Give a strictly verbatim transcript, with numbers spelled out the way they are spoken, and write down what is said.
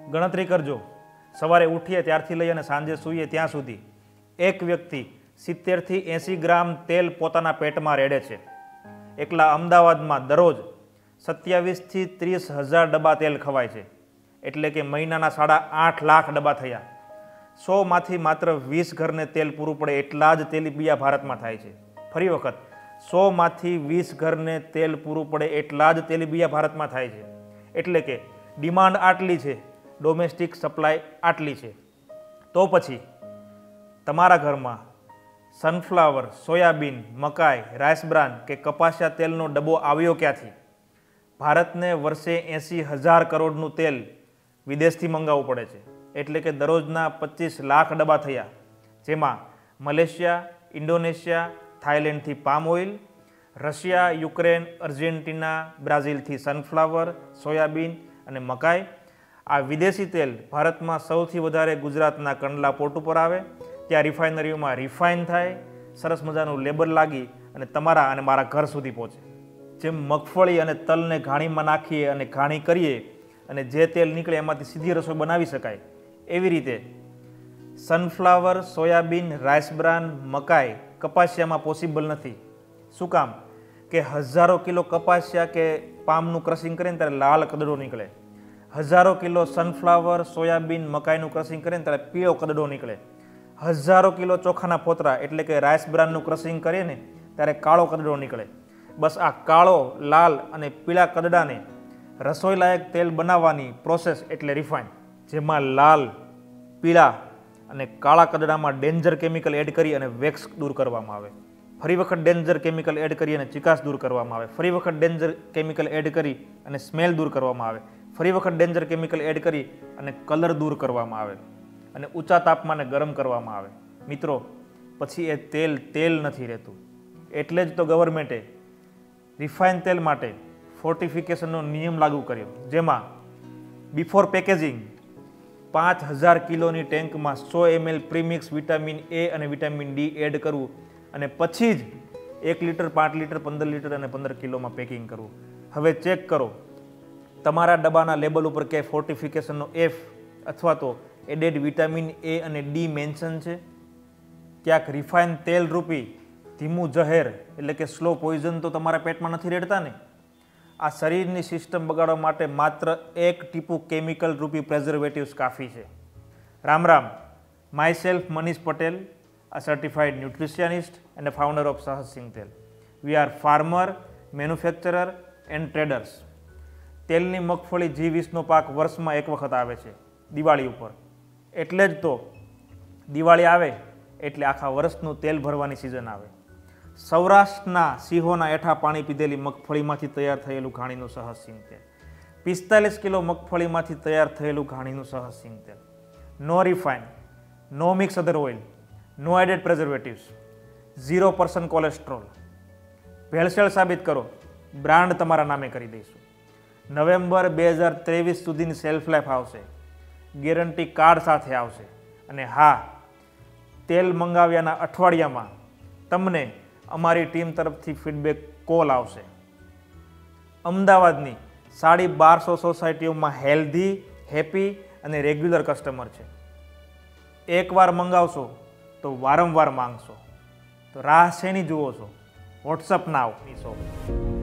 ગણતરી કરજો, સવારે ઉઠીએ ત્યારથી લઈ અને સાંજે સૂઈએ ત્યાં સુધી એક વ્યક્તિ સિત્તેરથી એંસી ગ્રામ તેલ પોતાના પેટમાં રેડે છે. એકલા અમદાવાદમાં દરરોજ સત્યાવીસથી ત્રીસ હજાર ડબ્બા તેલ ખવાય છે, એટલે કે મહિનાના સાડા આઠ લાખ ડબ્બા થયા. સોમાંથી માત્ર વીસ ઘરને તેલ પૂરું પડે એટલા જ તેલીબિયા ભારતમાં થાય છે. ફરી વખત, સોમાંથી વીસ ઘરને તેલ પૂરું પડે એટલા જ તેલીબિયા ભારતમાં થાય છે. એટલે કે ડિમાન્ડ આટલી છે, ડોમેસ્ટિક સપ્લાય આટલી છે. તો પછી તમારા ઘરમાં સનફ્લાવર, સોયાબીન, મકાઈ, રાઈસ બ્રાન કે કપાસિયા તેલનો ડબ્બો આવ્યો ક્યાંથી? ભારતને વર્ષે એંસી હજાર કરોડનું તેલ વિદેશથી મંગાવવું પડે છે, એટલે કે દરરોજના પચીસ લાખ ડબ્બા થયા, જેમાં મલેશિયા, ઇન્ડોનેશિયા, થાઇલેન્ડથી palm oil, Russia, Ukraine, Argentina, બ્રાઝિલથી સનફ્લાવર, સોયાબીન અને મકાઈ. આ વિદેશી તેલ ભારતમાં સૌથી વધારે ગુજરાતના કંડલા પોર્ટ ઉપર આવે, ત્યાં રિફાઇનરીઓમાં રિફાઇન થાય, સરસ મજાનું લેબલ લાગી અને તમારા અને મારા ઘર સુધી પહોંચે. જેમ મગફળી અને તલને ઘાણીમાં નાખીએ અને ઘાણી કરીએ અને જે તેલ નીકળે એમાંથી સીધી રસોઈ બનાવી શકાય, એવી રીતે સનફ્લાવર, સોયાબીન, રાઈસ બ્રાન, મકાઈ, કપાસિયામાં પોસિબલ નથી. શું કામ? કે હજારો કિલો કપાસિયા કે પામનું ક્રશિંગ કરે ને ત્યારે લાલ કદડો નીકળે, હજારો કિલો સનફ્લાવર, સોયાબીન, મકાઈનું ક્રશિંગ કરે ને ત્યારે પીળો કદડો નીકળે, હજારો કિલો ચોખાના ફોતરા એટલે કે રાઈસ બ્રાનનું ક્રશિંગ કરીએ ને ત્યારે કાળો કદડો નીકળે. બસ આ કાળો, લાલ અને પીળા કદડાને રસોઈ લાયક તેલ બનાવવાની પ્રોસેસ એટલે રિફાઇન, જેમાં લાલ, પીળા અને કાળા કદડામાં ડેન્જર કેમિકલ એડ કરી અને વેક્સ દૂર કરવામાં આવે, ફરી વખત ડેન્જર કેમિકલ એડ કરી અને ચિકાસ દૂર કરવામાં આવે, ફરી વખત ડેન્જર કેમિકલ એડ કરી અને સ્મેલ દૂર કરવામાં આવે, ફરી વખત ડેન્જર કેમિકલ એડ કરી અને કલર દૂર કરવામાં આવે અને ઊંચા તાપમાને ગરમ કરવામાં આવે. મિત્રો, પછી એ તેલ તેલ નથી રહેતું. એટલે જ તો ગવર્મેન્ટે રિફાઇન તેલ માટે ફોર્ટિફિકેશનનો નિયમ લાગુ કર્યો, જેમાં બિફોર પેકેજિંગ પાંચ હજાર કિલોની ટેન્કમાં સો એમએલ પ્રીમિક્સ વિટામિન એ અને વિટામિન ડી એડ કરવું અને પછી જ એક લીટર, પાંચ લીટર, પંદર લીટર અને પંદર કિલોમાં પેકિંગ કરવું. હવે ચેક કરો, તમારા ડબ્બાના લેબલ ઉપર ક્યાંય ફોર્ટિફિકેશનનો એફ અથવા તો એડેડ વિટામિન એ અને ડી મેન્શન છે? ક્યાંક રિફાઇન તેલ રૂપી ધીમું ઝહેર એટલે કે સ્લો પોઈઝન તો તમારા પેટમાં નથી રેડતા ને? આ શરીરની સિસ્ટમ બગાડવા માટે માત્ર એક ટીપું કેમિકલ રૂપી પ્રેઝર્વેટિવ્સ કાફી છે. Ram Ram. Myself Manish Patel, a certified nutritionist and a founder of Sahas Singh Tel. We are farmer, manufacturer and traders. તેલની મગફળી જી વીસનો પાક વર્ષમાં એક વખત આવે છે, દિવાળી ઉપર. એટલે જ તો દિવાળી આવે એટલે આખા વર્ષનું તેલ ભરવાની સિઝન આવે. સૌરાષ્ટ્રના સિંહોના એઠા પાણી પીધેલી મગફળીમાંથી તૈયાર થયેલું ઘાણીનું સહજ સિંગ તેલ, પિસ્તાલીસ કિલો મગફળીમાંથી તૈયાર થયેલું ઘાણીનું સહજ સિંગ તેલ. No refine, no mix other oil, no added preservatives, zero percent cholesterol. ભેળસેળ સાબિત કરો, બ્રાન્ડ તમારા નામે કરી દઈશું. નવેમ્બર બે હજાર ત્રેવીસ સુધીની સેલ્ફ લાઈફ આવશે, ગેરંટી કાર્ડ સાથે આવશે. અને હા, તેલ મંગાવ્યાના અઠવાડિયામાં તમને અમારી ટીમ તરફથી ફીડબેક કોલ આવશે. અમદાવાદની સાડી બારસો સોસાયટીઓમાં હેલ્ધી, હેપી અને રેગ્યુલર કસ્ટમર છે. એકવાર મંગાવશો તો વારંવાર માંગશો. તો રાહ શેની જુઓ છો? વોટ્સઅપ નાવ.